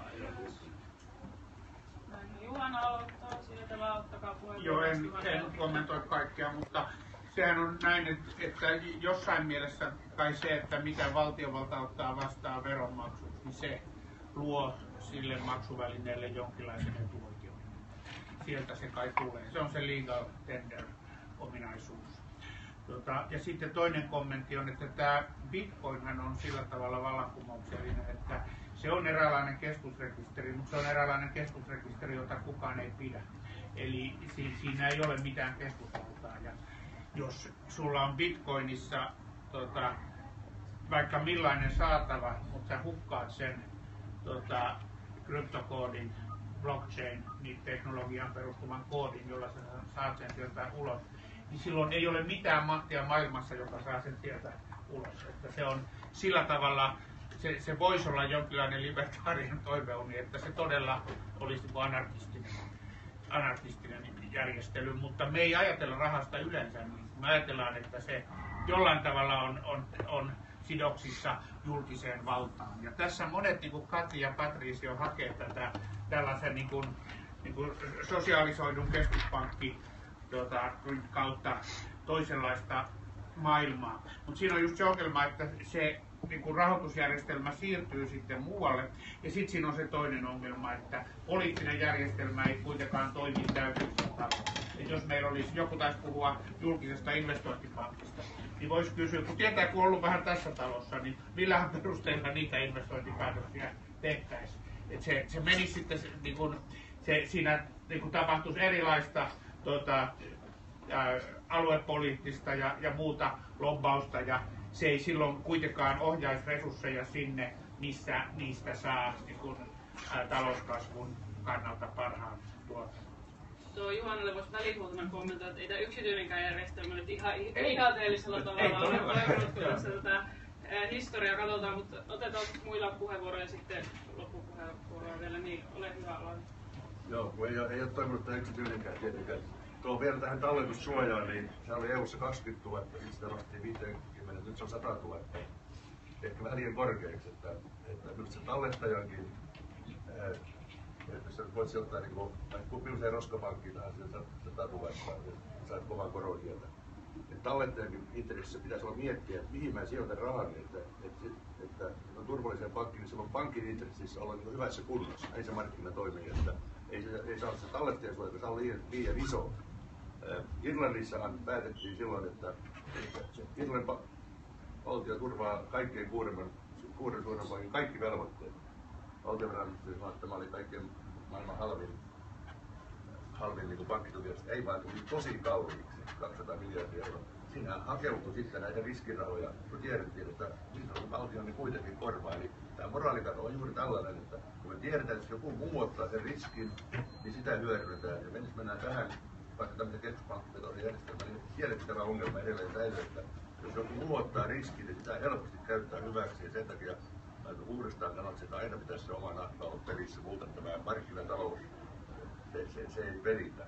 Juhana aloittaa, sieltä vaan ottakaa puheenvuoroa. Joo, en kommentoi kaikkea, mutta sehän on näin, että jossain mielessä, tai se, että mitä valtiovalta ottaa vastaan veronmaksuksi, niin se luo sille maksuvälineelle jonkinlaisen etuoikeuden. Sieltä se kai tulee. Se on se legal tender-ominaisuus. Ja sitten toinen kommentti on, että tämä Bitcoinhan on sillä tavalla vallankumouksellinen, että se on eräänlainen keskusrekisteri, mutta se on eräänlainen keskusrekisteri, jota kukaan ei pidä. Eli siinä ei ole mitään keskusvaltaa. Ja jos sulla on Bitcoinissa vaikka millainen saatava, mutta sä hukkaat sen kryptokoodin, blockchain-teknologiaan perustuvan koodin, jolla sä saat sen sieltä ulos, niin silloin ei ole mitään mahtia maailmassa, joka saa sen sieltä ulos. Että se on sillä tavalla, se voisi olla jonkinlainen libertaarinen toiveuni, että se todella olisi anarkistinen järjestely, mutta me ei ajatella rahasta yleensä niin. Me ajatellaan, että se jollain tavalla on sidoksissa julkiseen valtaan. Ja tässä monet, niin kuin Kati ja Patricio, hakee tätä tällaisen niin kuin sosiaalisoidun keskuspankki kautta toisenlaista maailmaa. Mutta siinä on just se ongelma, että se niin kuin rahoitusjärjestelmä siirtyy sitten muualle. Ja sitten siinä on se toinen ongelma, että poliittinen järjestelmä ei kuitenkaan toimi täydellisellä tavalla. Jos meillä olisi, joku taisi puhua julkisesta investointipankista, niin voisi kysyä, kun tietää, kun on ollut vähän tässä talossa, niin millähän perusteella niitä investointipäätöksiä tehtäisiin. Että se menisi sitten, niin kun, siinä niin kun tapahtuisi erilaista aluepoliittista ja muuta lobbausta, ja se ei silloin kuitenkaan ohjaisi resursseja sinne, missä niistä saa niin kun, talouskasvun kannalta parhaan tuoton. Tuo Juhanalle voisi välihuutona kommentoida, että ei tämä yksityinenkään järjestelmä nyt ihan ihanteellisella tavalla ole toiminut, kun tätä historiaa katsotaan, mutta otetaan muilla puheenvuoroja sitten loppupuheenvuoroja vielä, niin ole hyvä aloita. Joo, kun ei ole toiminut tämä yksityinenkään tietenkään. Tuo vielä tähän talletussuojaan, niin se oli EU-ssa 20 000, sitten sitä nostettiin 50, nyt se on 100 000. Ehkä vähän liian korkeaksi, että nyt se tallettajankin, että sä voit sijoittaa niin kuin roskapankkiin tähän 100 000, ja saat kovan koron sieltä. Tallettajankin intressissä pitäisi olla miettiä, että mihin mä sijoitan rahan, että on turvalliseen pankkiin, niin silloin pankin intressissä olla niin hyvässä kunnossa. Ei se markkina toimii, että ei saa se tallettajan suojata, se on liian iso. Irlannissahan päätettiin silloin, että Irlannin valtio turvaa kaikkein kuuden suuren pankin kaikki velvoitteet. Valtiovarainministeri sanoi, että tämä oli kaikkein maailman halvin niin pankkitukiasta. Ei vaan tuli tosi kalliiksi, 200 miljardia euroa. Siinä hakeutui sitten näitä riskirahoja, kun tiedettiin, että valtio niin kuitenkin korvaa. Eli tämä moraalikato on juuri tällainen, että kun me tiedetään, että jos joku muu ottaa sen riskin, niin sitä hyödynnetään. Ja mennään tähän, vaikka tämmöisen keskuspankkivetoisen järjestelmään, niin tiedetään tämä ongelma edelleen säilyy, että jos joku muu ottaa riskin, niin sitä helposti käyttää hyväksi. Ja sen takia uudestaan sanot, että aina pitäisi se oma nahka olla pelissä, muuten tämä markkinatalous, se ei pelitä.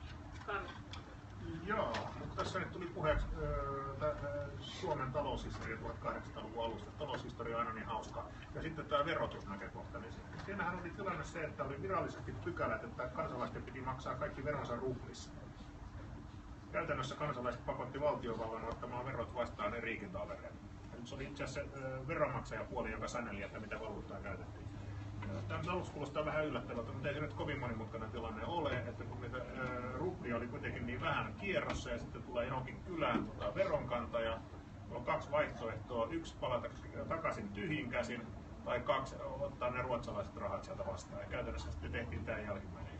Joo, tässä nyt tuli puheeksi Suomen taloushistoria 1800-luvun alusta. Taloushistoria on aina niin hauska. Ja sitten tämä verotusnäkökohta. Niin siinähän oli tilanne se, että oli virallisesti pykälät, että kansalaisten piti maksaa kaikki veronsa ruplissa. Käytännössä kansalaiset pakotti valtiovallan ottamaan verot vastaan ne riikintalereille. Se oli itse asiassa veronmaksajapuoli, joka saneli, että mitä valuuttaa käytettiin. Tämä aluksi kuulostaa vähän yllättävältä, mutta ei se nyt kovin monimutkainen tilanne ole, että kun niitä ruplia oli kuitenkin niin vähän kierrossa ja sitten tulee johonkin kylään veronkantaja, on kaksi vaihtoehtoa, yksi palata takaisin tyhjin käsin tai kaksi ottaa ne ruotsalaiset rahat sieltä vastaan. Ja käytännössä sitten tehtiin tämä jälkimmäinen.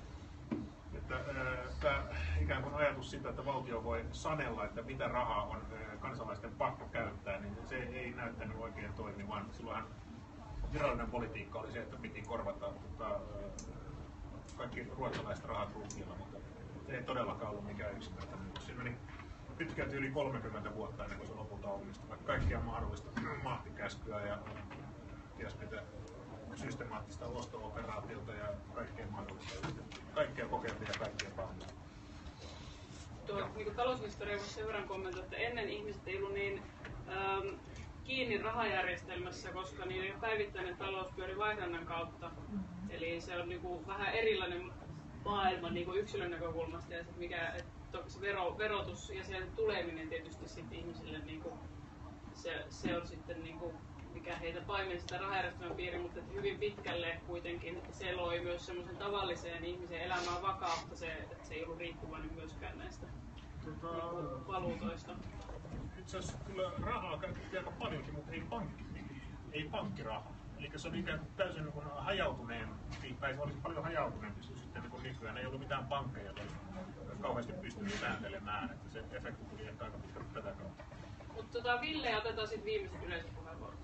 Tämä ikään kuin ajatus siitä, että valtio voi sanella, että mitä rahaa on kansalaisten pakko käyttää, niin se ei näyttänyt oikein toimivan. Silloinhan virallinen politiikka oli se, että piti korvata kaikki ruotsalaiset rahat ruplilla, mutta se ei todellakaan ollut mikään yksinkertainen. Siinä meni pitkälti yli 30 vuotta ennen kuin se lopulta onnistui. Kaikkia mahdollista mahtikäskyä ja ties mitä systemaattista osto-operaatiota ja kaikkea mahdollista. Kaikkea kokeiltiin ja kaikkea pahoja. Niin taloushistoria voisi sen verran kommentoida, että ennen ihmiset ei ollut niin kiinni rahajärjestelmässä, koska niiden päivittäinen talous pyöri vaihdannan kautta. Eli se on niin vähän erilainen maailma niin yksilön näkökulmasta ja sit mikä, toki se verotus ja sen tuleminen tietysti sit ihmisille niin se on sitten niin mikä heitä paimeni sitä rahajärjestelmän piiriin, mutta hyvin pitkälle kuitenkin se loi myös semmoisen tavalliseen ihmisen elämään vakautta, että se ei ollut riippuvainen myöskään näistä valuutoista. Itse asiassa kyllä rahaa käytettiin aika paljonkin, mutta ei pankkirahaa. Eli se oli ikään kuin täysin niin hajautuneempi, tai se olisi paljon hajautuneempi sitten niin nykyään. Ei ollut mitään pankkeja, joita olisi kauheasti pystynyt sääntelemään, että se efekti tuli ehkä aika pitkälti tätä kautta. Mutta Ville, otetaan sitten viimeiset yleisöpuheenvuorot.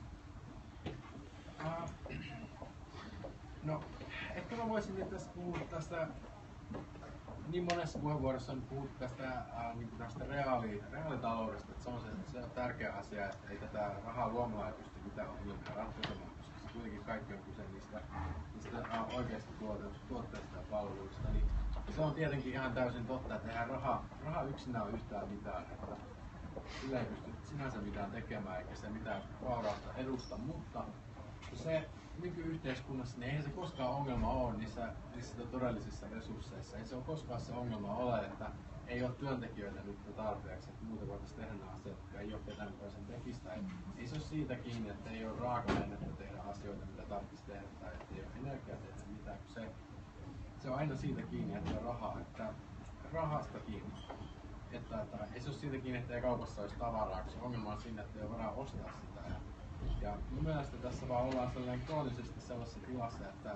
No, ehkä mä voisin nyt tässä puhua tästä, niin monessa puheenvuorossa on puhuttu tästä, niin tästä reaalitaloudesta, että se on tärkeä asia, että ei tätä rahaa luomalla ei pysty mitään ongelmia ratkaisemaan, koska se kuitenkin kaikki on kyse niistä oikeasti tuotteista ja palveluista. Niin se on tietenkin ihan täysin totta, että eihän raha yksinään ole yhtään mitään, että sillä ei pysty sinänsä mitään tekemään eikä se mitään vaurautta edusta, mutta se nykyyhteiskunnassa, niin eihän se koskaan ongelma ole niissä todellisissa resursseissa. Ei se ole koskaan se ongelma ole, että ei ole työntekijöitä nyt tarpeeksi, että muuten voitaisiin tehdä nämä asiat, jotka ei ole ketään toisen tekistä. Ei se ole siitä kiinni, että ei ole raaka-ainetta tehdä asioita, mitä tarvitsisi tehdä, tai että ei ole energiaa tehdä mitään. Se on aina siitä kiinni, että on rahaa, että rahasta kiinni. Että ei se ole siitä kiinni, että ei kaupassa olisi tavaraa, koska ongelma on siinä, että ei ole varaa ostaa sitä. Ja mun mielestä tässä vaan ollaan kroonisesti sellaisessa tilassa, että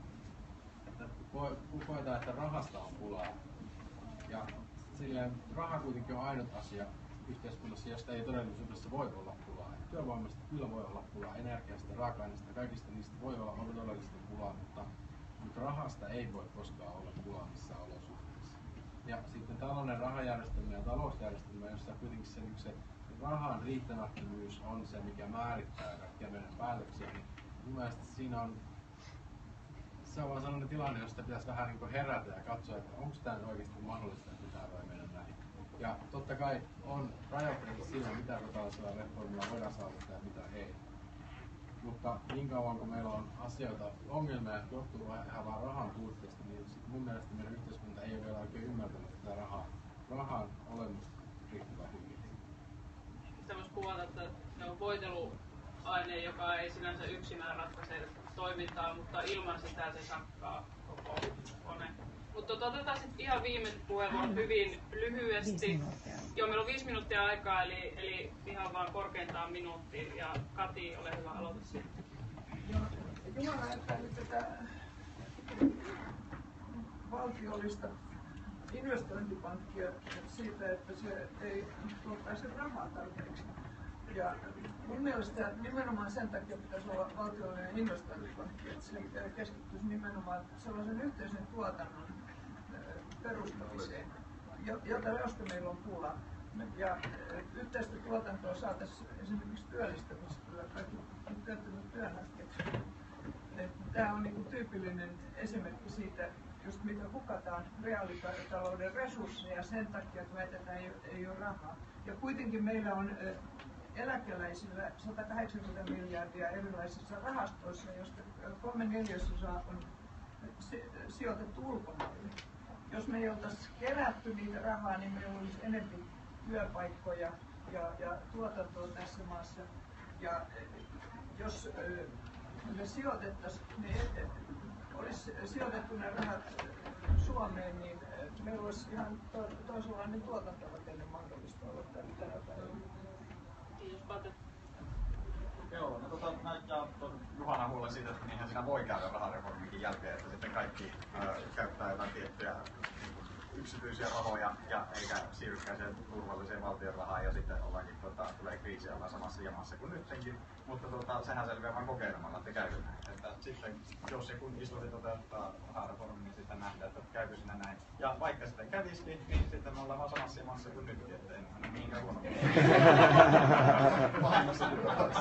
koetaan, että rahasta on pulaa. Ja silleen raha kuitenkin on ainut asia yhteiskunnassa, josta ei todellisuudessa voi olla pulaa. Työvoimasta kyllä voi olla pulaa, energiasta, raaka-aineista, kaikista niistä voi olla todellista pulaa, mutta rahasta ei voi koskaan olla pulaa missään olosuhteissa. Ja sitten tällainen rahajärjestelmä ja talousjärjestelmä, jossa kuitenkin se rahan riittämättömyys on se, mikä määrittää kaikkia meidän päätöksiä, niin mun mielestä siinä on se on vaan sellainen tilanne, josta pitäisi vähän niin kuin herätä ja katsoa, että onko tämä oikeasti mahdollista, että pitää voi mennä näin. Ja totta kai on rajoitteita siinä, mitä tällaisella reformilla voidaan saavuttaa ja mitä ei. Mutta niin kauan kun meillä on asioita, ongelmia, jotka johtuu ihan vaan rahan puutteesta, niin mun mielestä meidän yhteiskunta ei ole vielä oikein ymmärtänyt tätä rahan olemusta riittävän hyvin. Sitä voisi kuvata, että se on voiteluaine, joka ei sinänsä yksinään ratkaise toimintaa, mutta ilman sitä se sakkaa koko kone. Mutta otetaan sitten ihan viimeiset puheenvuorot hyvin lyhyesti. Joo, meillä on 5 minuuttia aikaa, eli ihan vaan korkeintaan minuutti. Ja Kati, ole hyvä, aloita sitten. Jumala ajatteli tätä valtiollista investointipankkia siitä, että se ei tuottaisi rahaa tarpeeksi. Ja mun mielestä nimenomaan sen takia pitäisi olla valtiollinen investointipankki, että se keskittyisi nimenomaan sellaisen yhteisen tuotannon perustamiseen, josta meillä on pula. Ja yhteistä tuotantoa saataisiin esimerkiksi työllistämisellä kaikki työttömät työnhakijat. Tämä on niin tyypillinen esimerkki siitä, just mitä hukataan reaalitalouden resursseja sen takia, että väitetään ei ole rahaa. Ja kuitenkin meillä on eläkeläisillä 180 miljardia erilaisissa rahastoissa, joista 3/4 on sijoitettu ulkomaille. Jos me ei oltaisi kerätty niitä rahaa, niin meillä olisi enemmän työpaikkoja ja tuotantoa tässä maassa. Ja jos me sijoitettaisiin, olisi sijoitettu ne rahat Suomeen, niin meillä olisi ihan toisenlainen tuotantorakenne mahdollista olla tänä päivänä. Kiitos, Pate. Joo, no näyttää Juhana huolen siitä, että niinhän siinä voi käydä rahareforminkin jälkeen, että sitten kaikki käyttää jotain tiettyjä yksityisiä rahoja ja eikä siirrykään siihen turvalliseen valtion rahaan ja sitten ollaankin tulee kriisiä ollaan samassa jamassa kuin nytkin. Mutta sehän selviää vain kokeilemalla, että käykö näin. Että sitten jos ja kun istuisi toteuttaa rahareformin, niin sitten nähdään, että käykö siinä näin. Ja vaikka sitten kävisikin, niin sitten me ollaan vaan samassa jamassa kuin nytkin, että en ole niinkään huono. Pahimmassa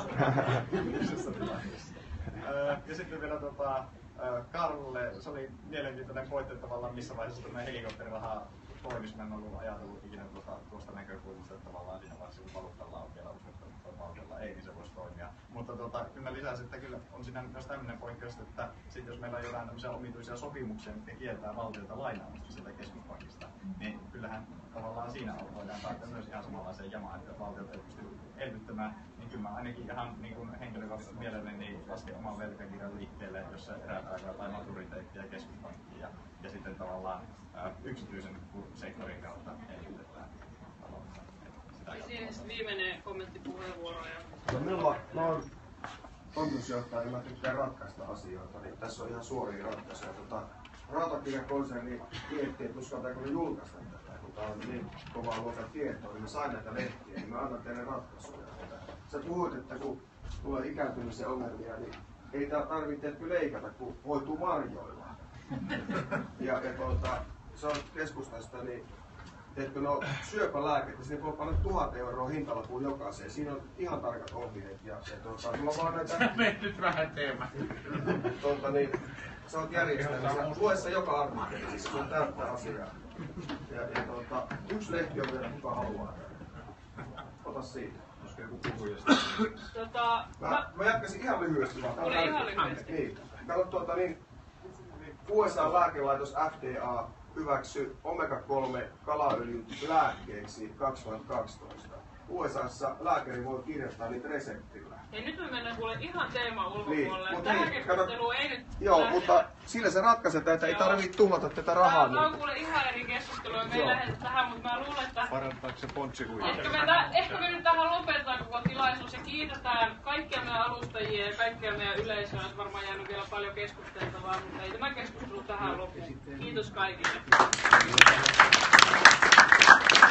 tilanteessa. Ja sitten vielä Karlle, se oli mielenkiintoinen pointti tavallaan, missä vaiheessa tämä helikopteriraha toimisi. Mä en ollut ajatellut ikinä tuosta näkökulmasta, että tavallaan siinä vaiheessa kun valuuttalla on vielä uskottava, mutta valtiolla ei, niin se voisi toimia. Mutta kyllä lisäsi, että kyllä on siinä myös tämmöinen poikkeus, että sit jos meillä on jotain tämmöisiä omituisia sopimuksia, mitkä kieltää valtiota lainaamasta sieltä keskuspankista, niin kyllähän tavallaan siinä voidaan saada myös ihan samanlaiseen jamaan, että valtiot ei pysty elvyttämään. Niin kyllä mä ainakin ihan niin kuin henkilökohtaisesti mielelläni niin lasken oman velkakirjan liikkeelle, jossa eräät aikaa jotain maturiteettia keskuspankkiin ja sitten tavallaan yksityisen sektorin kautta elvytetään taloutta. Siinä viimeinen kommenttipuheenvuoro. Mä oon toimitusjohtaja ja mä tykkään ratkaista asioita, niin tässä on ihan suoria ratkaisuja. Rautakirjakonserni miettii, että uskaltaako ne julkaista tätä, kun tää on niin kovaa luokan tietoa, niin mä sain näitä lehtiä, niin mä annan teille ratkaisuja. Sä puhuit, että kun tulee ikääntymisen ongelmia, niin ei tarvitse leikata, kun hoituu marjoilla. Ja se on keskustasta, niin että syöpälääkettä, sinne voi panna 1 000 € hintalapuun jokaiseen. Siinä on ihan tarkat ohjeet. Mulla on vaan näitä... Nyt vähän teemat. Niin, sä oot järjestänyt. Lue se joka artikkeli, se on täyttää asiaa. Yksi lehti on vielä, kuka haluaa. Ota siitä. Mä jatkaisin ihan lyhyesti vaan. Ole ihan lyhyesti. Niin. Kato USA-lääkelaitos FDA hyväksyi omega-3 kalaöljyn lääkkeeksi 2012. USAssa lääkäri voi kirjoittaa niitä reseptillä. Hei, nyt me mennään kuule ihan teeman ulkopuolelle. Niin, tähän keskusteluun ei nyt joo, lähde. Mutta sillä se ratkaisee, että ei tarvitse tuhlata tätä rahaa. Tämä on kuule ihan eri keskustelua. Me ei lähde tähän, mutta mä luulen, että... Parantaako se pontsikuja? Ehkä me nyt tähän lopetetaan koko tilaisuus ja kiitetään kaikkia meidän alustajia ja kaikkia meidän yleisöä. On varmaan jäänyt vielä paljon keskusteltavaa, mutta ei tämä keskustelu tähän lopu. Kiitos kaikille.